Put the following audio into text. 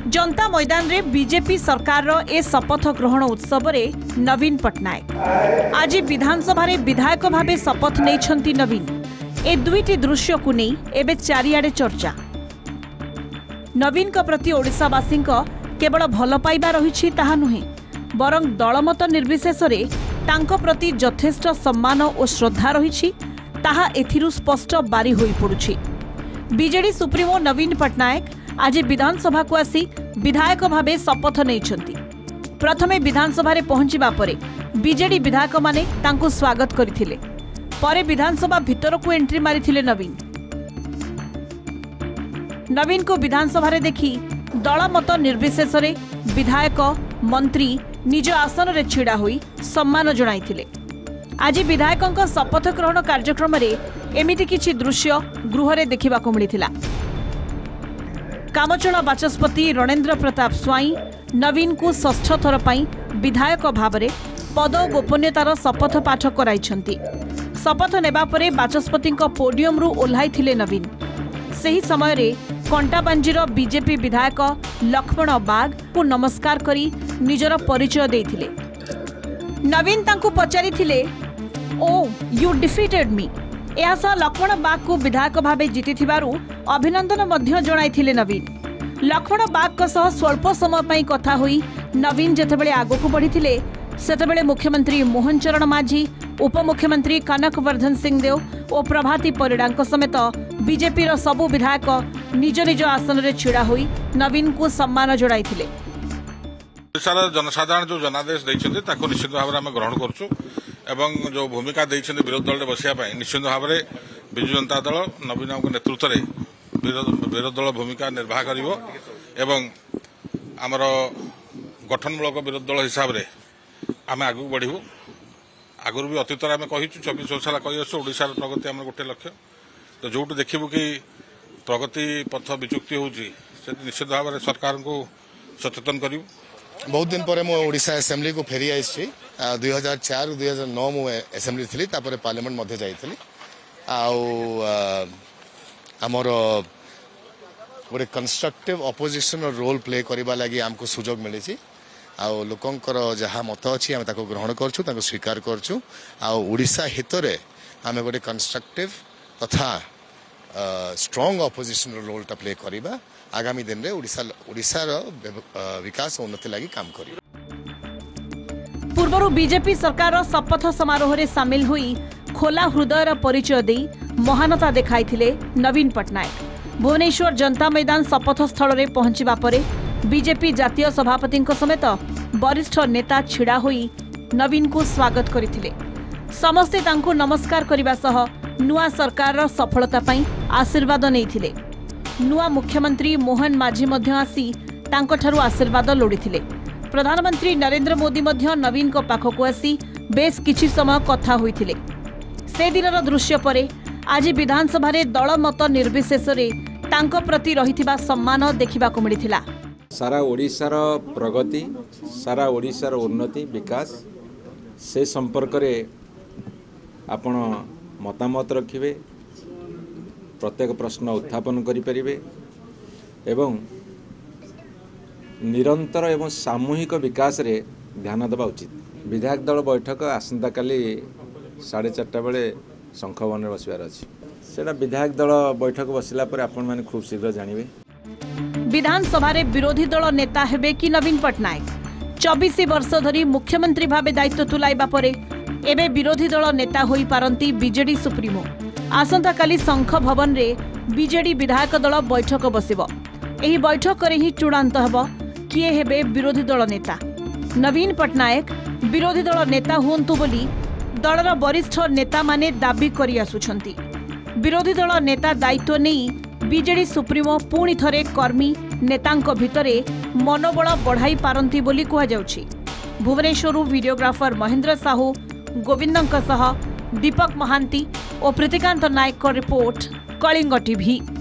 जनता मैदान रे बीजेपी सरकार रो ए शपथ ग्रहण उत्सव रे नवीन पटनायक आज विधानसभा रे विधायक भावे शपथ नहीं नवीन। ए दुईटी दृश्य को नहीं एबे चारिआडे चर्चा। नवीन का प्रति ओडिशावासी केवल भल पाइबा रही ताहा नुहे बरं दलमत निर्विशेष रे तांको प्रति यथेष्ट सम्मान और श्रद्धा रही ताहा एथिरु स्पष्ट बारी होई पड़ुछि। बीजेडी सुप्रीमो नवीन पटनायक आज विधानसभा को आसी विधायक भावे शपथ नहीं। प्रथमे विधानसभा रे पहुंचीबा परे बीजेडी विधायक माने तांको स्वागत करथिले। परे विधानसभा भितर को एंट्री मारिथिले नवीन। नवीन को विधानसभा रे देखि दलमत निर्विशेष रे विधायक मंत्री निज आसन रे छिड़ा होई सम्मान जणाइथिले। आज विधायकों शपथ ग्रहण कार्यक्रम रे एमिति किछि दृश्य गृह रे देखिबा को मिलिथिला। कामचला बाचस्पति रणेन्द्र प्रताप स्वाई नवीन को षष्ठ थर पई विधायक भाव में पद और गोपनीयतार शपथ पाठ कराइछंती। शपथ नेबा परे बाचस्पति पोडियम रु ओह्लाइथिले नवीन। सही समय रे कंटाबांजीर बीजेपी विधायक लक्ष्मण बाग को नमस्कार करी निजर परिचय देइथिले। नवीन तांको पचारिथिले, ओ यू डिफीटेड मी। यह लक्ष्मण बाग को विधायक भावे जीतिथिबारु अभिनंदन मध्य जणाइथिले नवीन। लक्ष्मण बाग स्वल्प समय पई कथा होई नवीन जेतेबेले आगो को बढ़िथिले सेतेबेले मुख्यमंत्री मोहन चरण माझी, उपमुख्यमंत्री कनकवर्धन सिंह देव और प्रभाती परिडांक समेत बीजेपी रो सबु विधायक निज निज आसन रे छिड़ा होई नवीन को सम्मान जणाइथिले। सारा जनसाधारण जो जनादेश दैछन्ते ताको निश्चित भाव में ग्रहण करछु एवं जो भूमिका दैछन्ते विरोध दल बसिया पाए निश्चित भाव में बिजु जनता दल नवीन नेतृत्व में विरोध दल भूमिका निर्वाह करिवो एवं आमर गठनमूलक विरोध दल हिसाब से आम आगू बढ़ू। आगुरी भी अतीत आम कही 24 वर्ष कही आसु ओडिशार प्रगति आम गोटे लक्ष्य। तो जो देखू कि प्रगति पथ विचुक्ति होची निश्चित भाव में सरकार को सचेतन करूँ। बहुत दिन पर ओडिशा असेंबली को फेरी आई 2004 2009 मु असेंबली थी पार्लियामेंट मध्य जाइली आमर गोटे कंस्ट्रक्टिव ऑपोजिशन रोल प्ले करने लगी आमको सुजोग मिली लोकंकर जहाँ मत अच्छी आम ग्रहण करछु स्वीकार करछु ओडिशा हित रे आम गोटे कंस्ट्रक्टिव तथा स्ट्रॉन्ग ऑपोजिशन रोलटा प्ले करबा आगामी दिन रे ओडिशा विकास उन्नति लगी काम करी। पूर्व बीजेपी सरकार शपथ समारोह रे सामिल हुई खोला हृदयर परिचय दे महानता देखाइथिले नवीन पटनायक। भुवनेश्वर जनता मैदान शपथ स्थल रे पहुंचीबा परे बीजेपी जातीय सभापति समेत वरिष्ठ नेता छिड़ा होई नवीन को स्वागत करथिले। समस्ते तांको नमस्कार करिबा सह नुआ सरकार सफलता पई आशीर्वाद नैथिले। नुआ मुख्यमंत्री मोहन माझी मध्य आसी तांको ठारू आशीर्वाद लोड़ीथिले। प्रधानमंत्री नरेंद्र मोदी मध्य नवीन को पाखको आसी बेस किछि समय कथा होइथिले। से दिनर दृश्य परे आज विधानसभा रे दलमत निर्विशेष रे तांको प्रति रहिथिबा सम्मान देखिबा को मिलिथिला। सारा ओडिशार प्रगति सारा ओडिशार उन्नति विकास से संपर्क रे आपण मतामत रखिबे, प्रत्येक प्रश्न उत्थापन करिपरिबे एवं निरंतर एवं सामूहिक विकास रे ध्यान देवा उचित। विधायक दल बैठक आसंता काली 4:30 बेले शंख भवन में बसबार अछि। सेटा विधायक दल बैठक बसिला पर आपण माने खूब शीघ्र जानिबे। विधानसभा रे विरोधी दल नेता हेबे कि नवीन पटनायक 24 वर्ष धरी मुख्यमंत्री भावे दायित्व तुलाइबा परे एबे विरोधी दल नेता होई पारंती बीजेडी सुप्रीमो। आसंता काली शंख भवन रे बीजेडी विधायक दल बैठक बसिबो। एही बैठक रे ही चूड़ांत हबो किए हेबे विरोधी दल नेता। नवीन पटनायक विरोधी दल नेता हुंतु बोली दलर वरिष्ठ नेता माने दाबी करि आसुछंती। विरोधी दल नेता दायित्व नहीं बीजेडी सुप्रीमो पुणी थरे कर्मी नेतांको भितरे मनोबल बढ़ाई पारंती बोली कहा जाउछि। भुवनेश्वर वीडियोग्राफर महेंद्र साहू गोविंदंक सह दीपक महांती और प्रीतिकांत नायक रिपोर्ट कलिंग टीवी।